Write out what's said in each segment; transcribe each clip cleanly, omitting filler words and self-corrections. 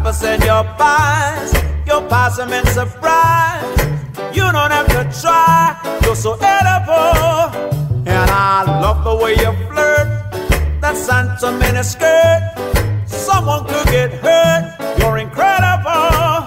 Apples in your pies, you'll pass them in surprise. You don't have to try, you're so edible. And I love the way you flirt, that Santa mini skirt. Someone could get hurt, you're incredible.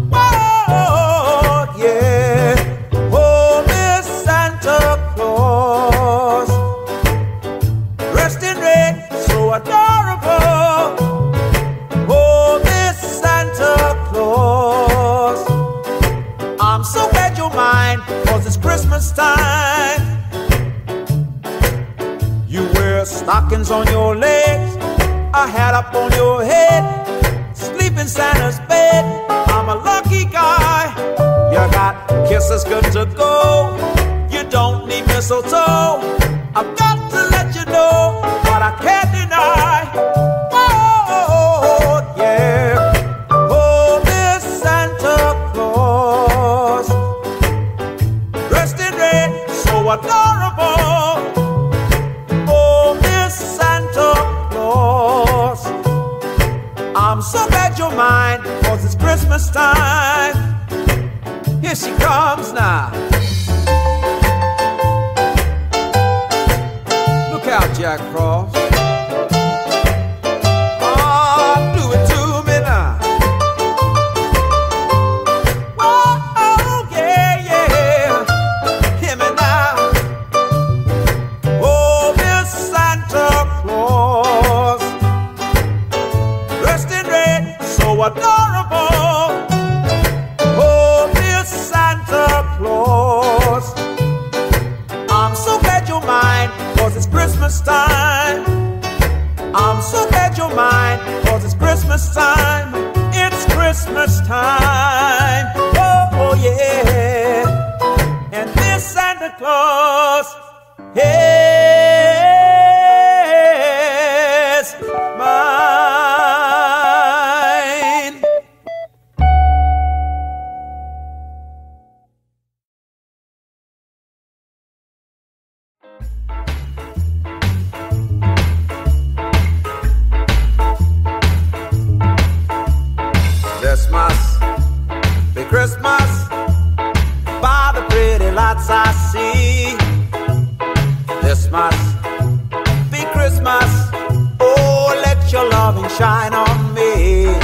Oh, yeah. Oh, Miss Santa Claus, dressed in red, so adorable. Oh, Miss Santa Claus, I'm so glad you're mine, 'cause it's Christmas time. You wear stockings on your legs, a hat up on your head, sleep in Santa's bed. I'm a lucky guy. You got kisses good to go, you don't need mistletoe. I've got to let you know what I can't deny. Oh, yeah. Oh, Miss Santa Claus, dressed in red, so adorable. Oh, Miss Santa Claus, I'm so glad you're mine, 'cause it's Christmas time. Here she comes now. Look out, Jack Frost. Oh, do it to me now. Oh, yeah, yeah. Hear me now. Oh, Miss Santa Claus, dressed in red, so adorable. Oh, Miss Santa Claus, I'm so glad you're mine, 'cause it's Christmas time. I'm so glad you're mine, 'cause it's Christmas time. It's Christmas time. Oh, yeah. And Miss Santa Claus is mine. This must be Christmas by the pretty lights I see. This must be Christmas. Oh, let your loving shine on me.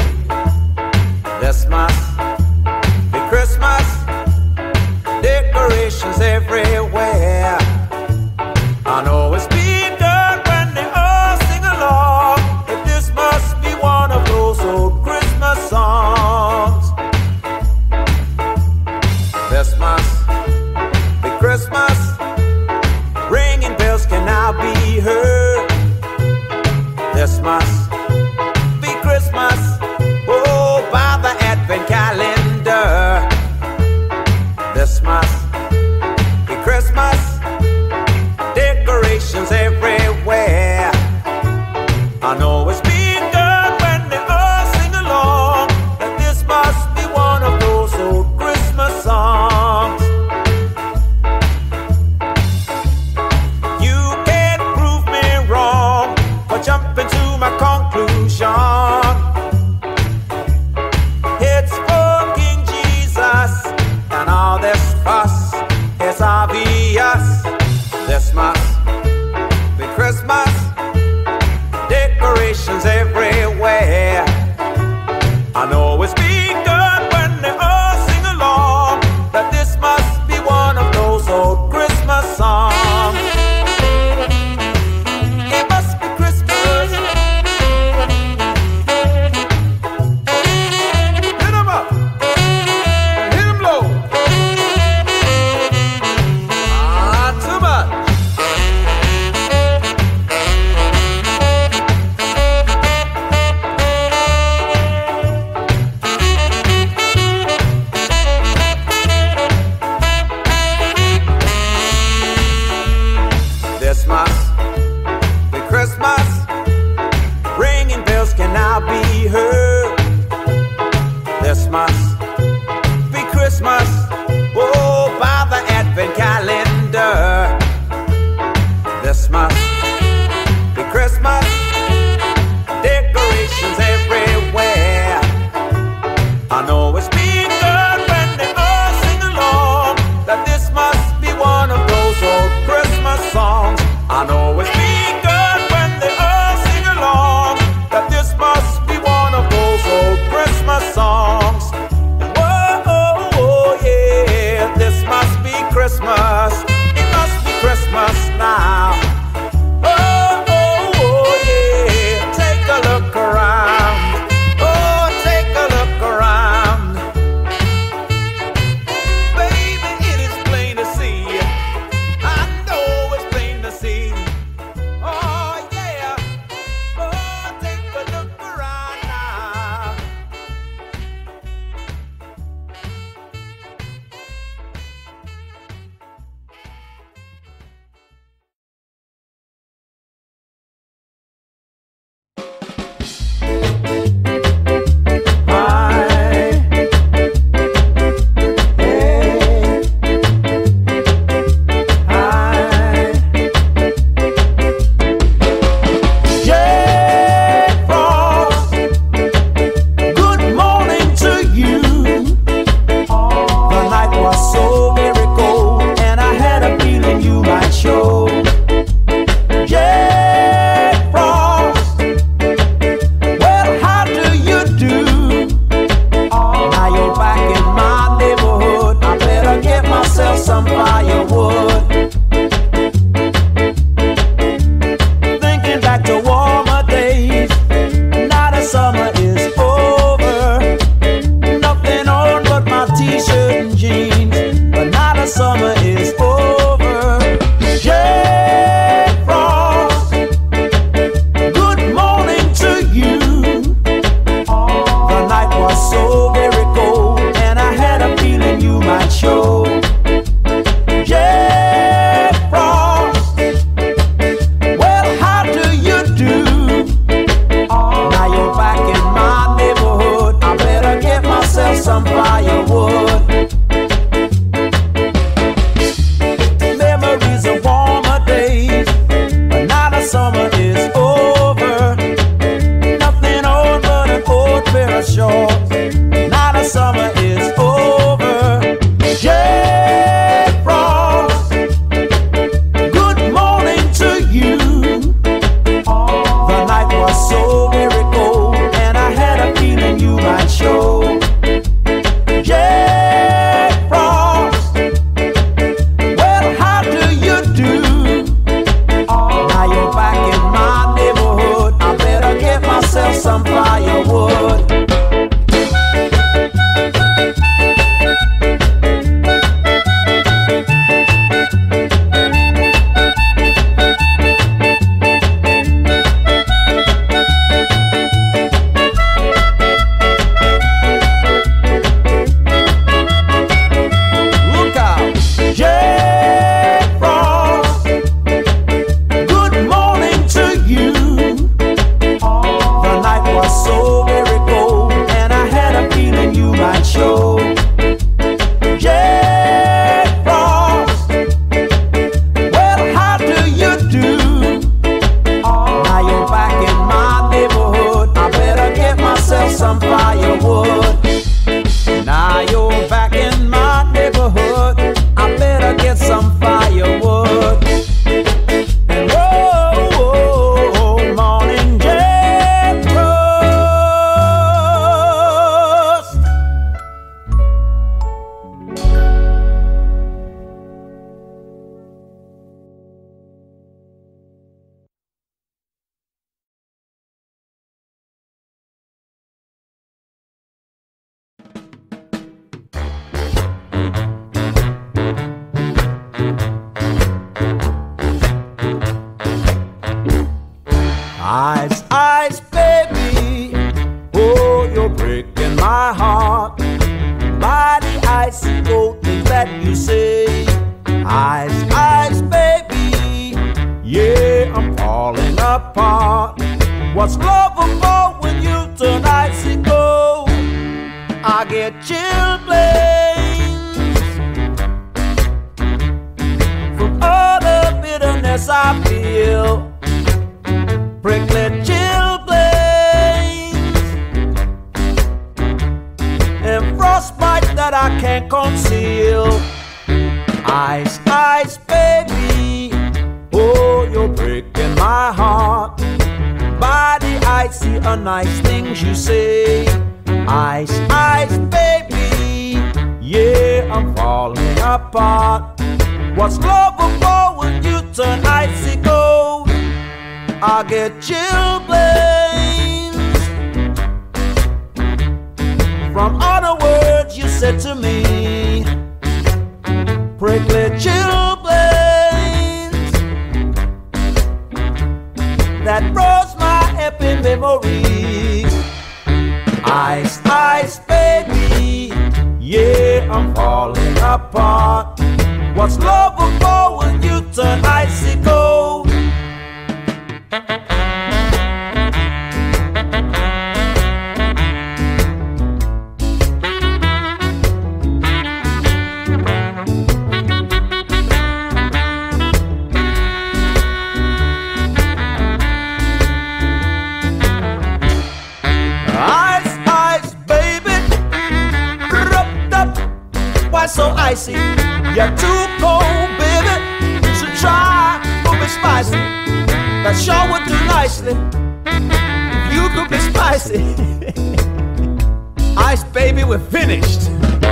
This must be Christmas. Decorations everywhere. I know it's been good when they all sing along. If this must be one of those old Christmas songs. This must be Christmas. Ringing bells can now be heard. This must be Christmas. Oh, by the Advent calendar. This must be Christmas. Decorations everywhere. I know it's been good when they all sing along. That this must be one of those old Christmas songs. You can't prove me wrong, but jumping to my conclusion. It's for King Jesus and all this fuss. show. Jack Frost, well, how do you do? Now you're back in my neighborhood. I better get myself some firewood. Memories of warmer days, but now the summer is over. Nothing old but an old pair of shorts. Now the summer is over. Jack Frost, good morning to you. The night was so very cold, and I had a feeling you might show. Jack Frost, well, how do you do? Now you're back in my neighborhood. I better get myself some firewood. Look out, Jack Frost, good morning to you. The night was so very cold, and I had a feeling you might show. Jack Frost, well, how do you do? Now you're back in my neighborhood. I better get myself some firewood. Now you're back in my neighborhood. I better get some firewood. And whoa, morning, Jack Frost. Ice, ice, baby, oh, you're breaking my heart by the icy cold things that you say. Ice, ice, baby, yeah, I'm falling apart. What's lovable when you turn icy cold? I get chilblains from all the bitterness I feel. Prickly chilblains and frostbite that I can't conceal. Ice, ice, baby, oh, you're breaking my heart by the icy, unnice things you say. Ice, ice, baby, yeah, I'm falling apart. What's lovable when you turn icy cold? I get chilblains from all the words you said to me. Prickly chilblains that froze my happy memories. Ice, ice, baby, yeah, I'm falling apart. What's lovable when you turn icy cold? So icy, you're too cold, baby. You should try to be spicy. That sure would do nicely if you could be spicy. Ice, baby, we're finished.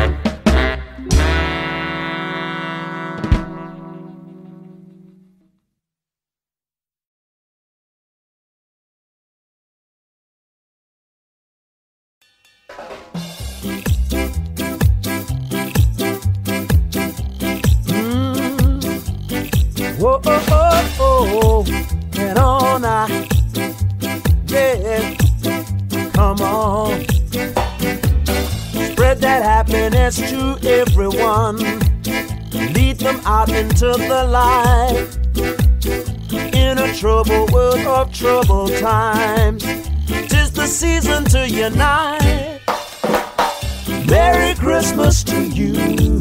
Whoa, oh, oh, oh, get on now, yeah, come on. Spread that happiness witness to everyone, lead them out into the light. In a troubled world of troubled times, 'tis the season to unite. Merry Christmas to you.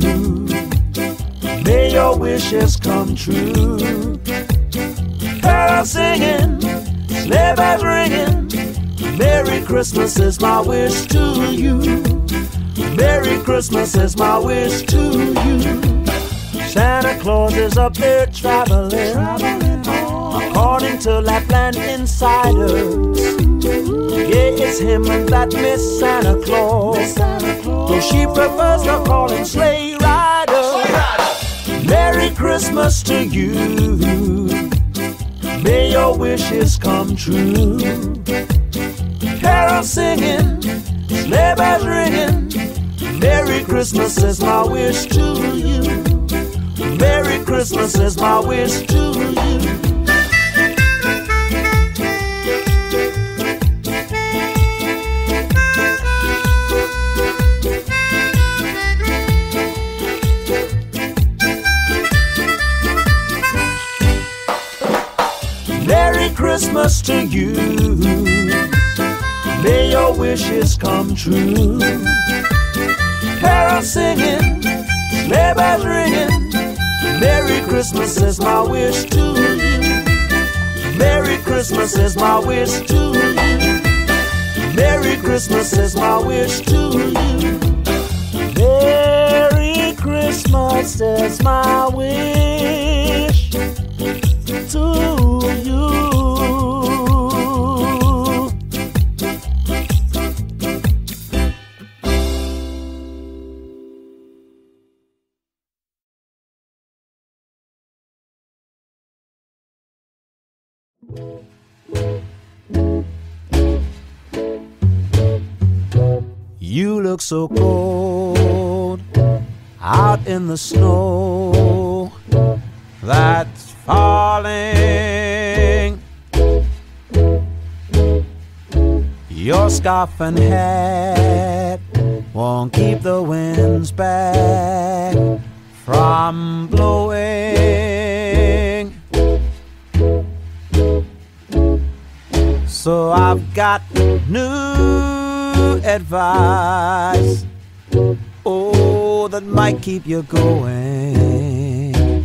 May your wishes come true. Carols singing, sleigh bells ringing. Merry Christmas is my wish to you. Merry Christmas is my wish to you. Santa Claus is up there traveling, according to Lapland insiders. Yeah, it's him and that Miss Santa Claus, though she prefers to call him Sleigh Rider. Merry Christmas to you. May your wishes come true. Carols singing, sleigh bells ringing. Merry Christmas is my wish to you. Merry Christmas is my wish to you. Merry Christmas to you. May your wishes come true. Carols singing, sleigh bells ringing. Merry Christmas is my wish to you. Merry Christmas is my wish to you. Merry Christmas is my wish to you. Merry Christmas is my wish to you. You look so cold out in the snow that's falling. Your scarf and hat won't keep the winds back from blowing. So I've got new advice, oh, that might keep you going.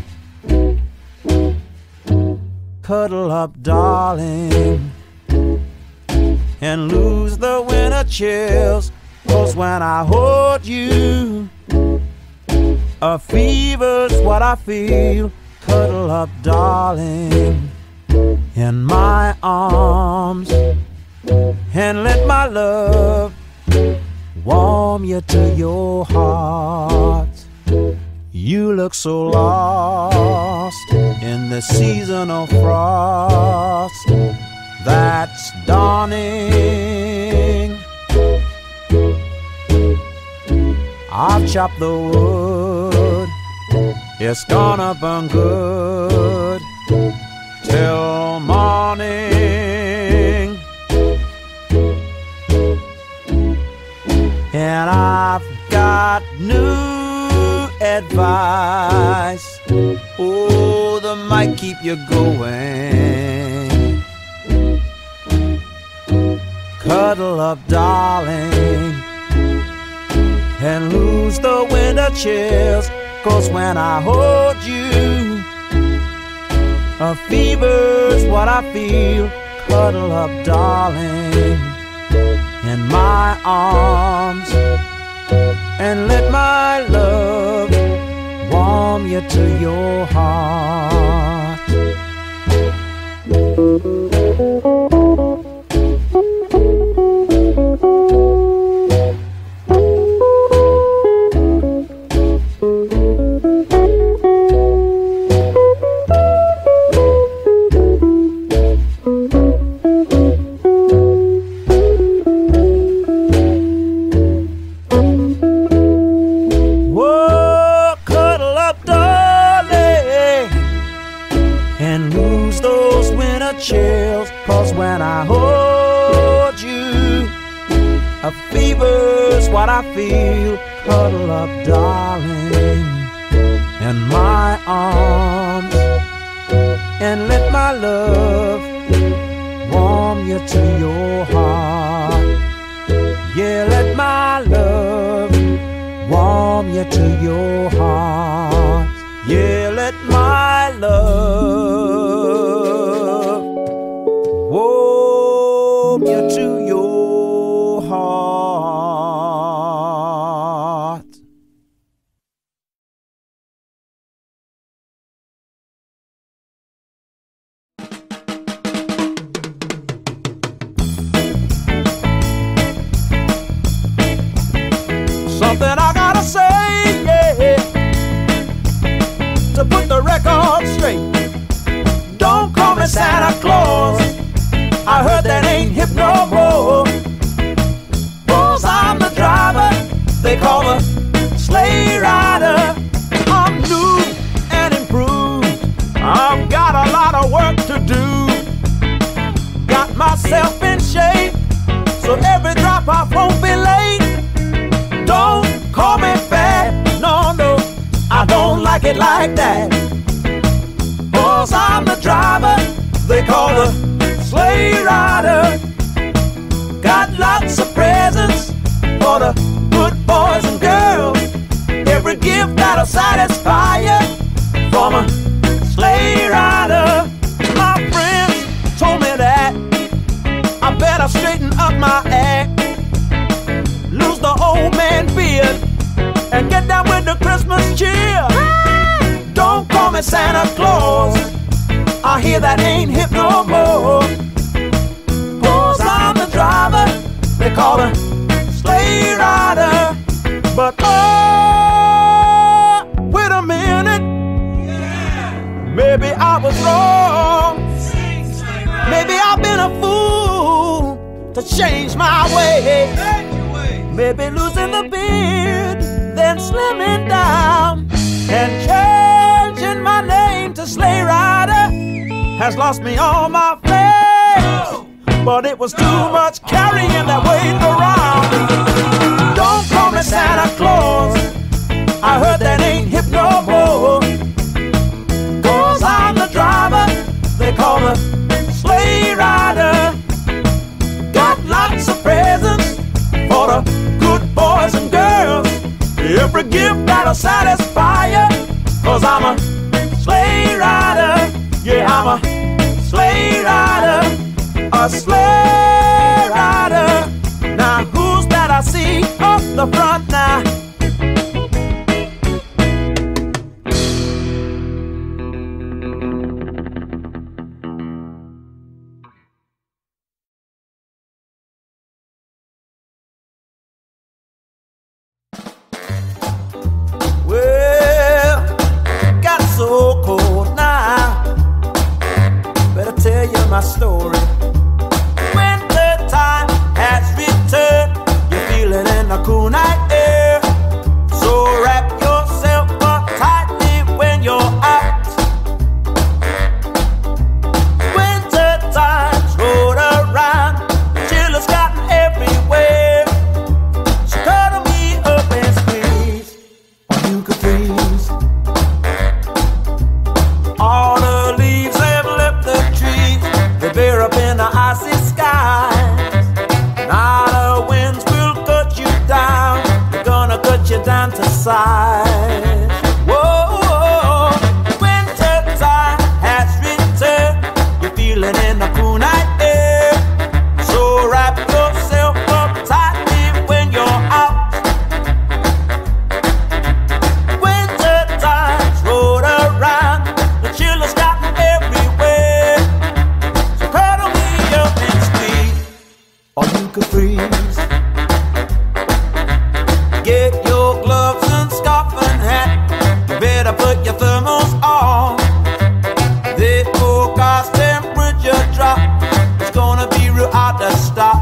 Cuddle up, darling, and lose the winter chills. 'Cause when I hold you, a fever's what I feel. Cuddle up, darling, in my arms, and let my love warm you to your heart. You look so lost in the season of frost that's dawning. I've chopped the wood, it's gonna burn good till morning. And I've got new advice, oh, that might keep you going. Cuddle up, darling, and lose the winter chills. 'Cause when I hold you, a fever's what I feel. Cuddle up, darling, in my arms, and let my love warm you to your heart. Chills, 'cause when I hold you, a fever's what that I feel. Cuddle up, darling, in my arms, and let my love warm you to your heart. Yeah, let my love warm you to your heart. Yeah, let my love warm you to your heart. Something I gotta say, yeah, to put the record straight. Don't call me Santa Claus, I heard that ain't hip no more. 'Cause I'm the driver they call a sleigh rider. I'm new and improved, I've got a lot of work to do. Got myself in shape, so every drop off won't be late. Don't call me fat, no, no, I don't like it like that. 'Cause I'm the driver they call a sleigh rider. Got lots of presents for the good boys and girls. Every gift that'll satisfy you from a sleigh rider. My friends told me that I better straighten up my act, lose the old man beard, and get down with the Christmas cheer. Don't call me Santa Claus, I hear that ain't hip no more. 'Cause I'm the driver they call a sleigh rider. But oh, wait a minute, maybe I was wrong. Maybe I've been a fool to change my way. Maybe losing the beard, then slimming down, and changing my name to sleigh rider has lost me all my flair. But it was too much carrying that weight around. Don't call me Santa Claus, I heard that ain't hip no more. 'Cause I'm the driver they call a sleigh rider. Got lots of presents for the good boys and girls. Every gift that'll satisfy you. 'Cause I'm a sleigh rider. Yeah, I'm a sleigh rider. A sleigh rider. Now who's that I see up the front now? Well, got so cold now, better tell you my story. Winter time has returned, you're feeling in the cool night air. So wrap yourself up tightly when you're out. Winter time's rolled around, the chill has gotten everywhere. So cuddle me up and squeeze, or you could freeze. All the leaves have left the trees, they bear up in the icy skies. Now the winds will cut you down, they're gonna cut you down to size. Whoa, winter time has returned, you're feeling in the cool night air. So wrap yourself up tightly when you're out. Winter time's rolled around, the chill has gotten everywhere. So cuddle me up and squeeze, or you could freeze. Get your gloves and scarf and hat, you better put your thermals on. The forecast temperature drop, it's gonna be real hard to stop.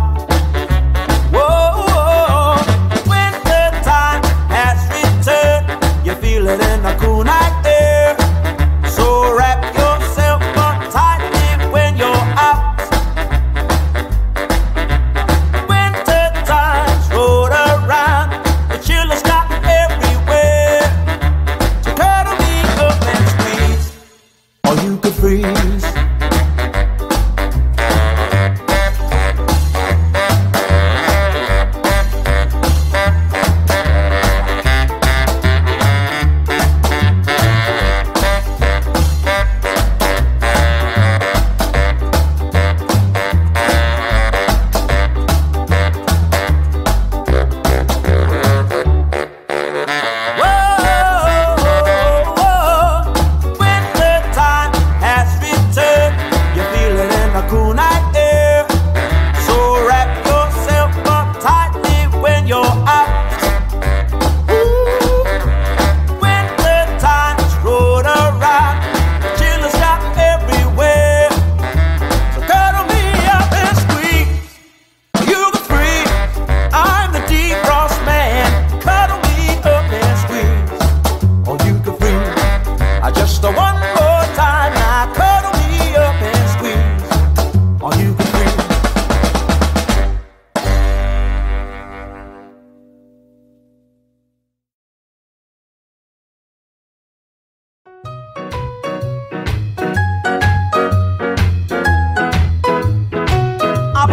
Whoa, winter time has returned, you're feeling in the cool night air. So wrap yourself up tightly when you're out. Winter time's rolled around,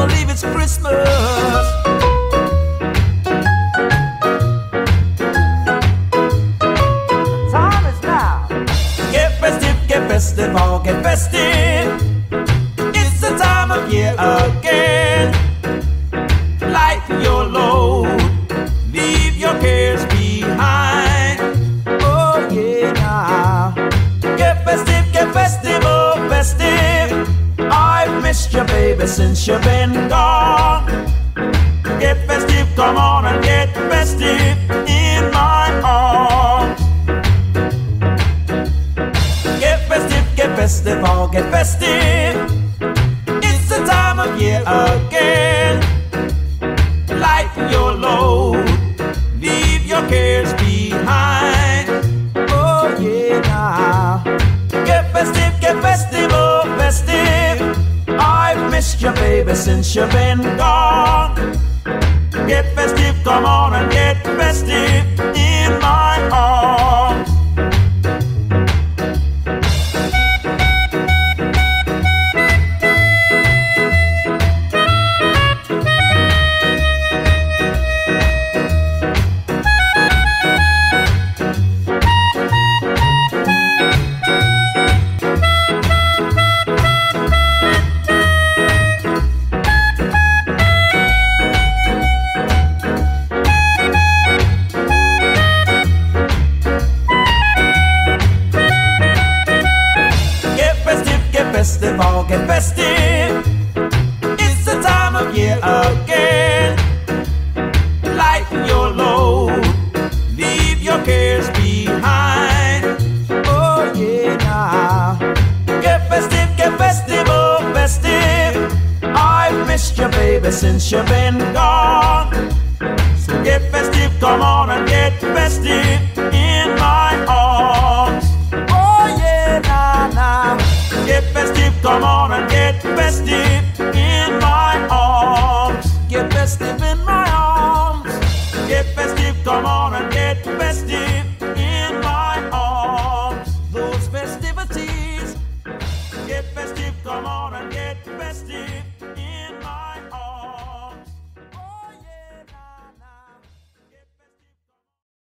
believe it's Christmas. Time is now. Get festive, all get festive. It's the time of year again. Lighten your load, leave your cares behind. Oh yeah, now. Get festive, oh festive. I've missed you, baby, since you've been gone. Get festive, come on and get festive in my arms. Get festive, all get festive. It's the time of year again. Lighten your load, leave your cares behind. Oh yeah, now. Get festive, oh festive. I've missed you, baby, since you've been gone. Get festive, come on and get festive in my arms. Festive, all get festive. It's the time of year again. Lighten your load, leave your cares behind. Oh yeah, now. Get festive, oh festive. I've missed you, baby, since you've been gone. So get festive, come on and get festive in my arms. Oh yeah, now. Get festive, come on and get festive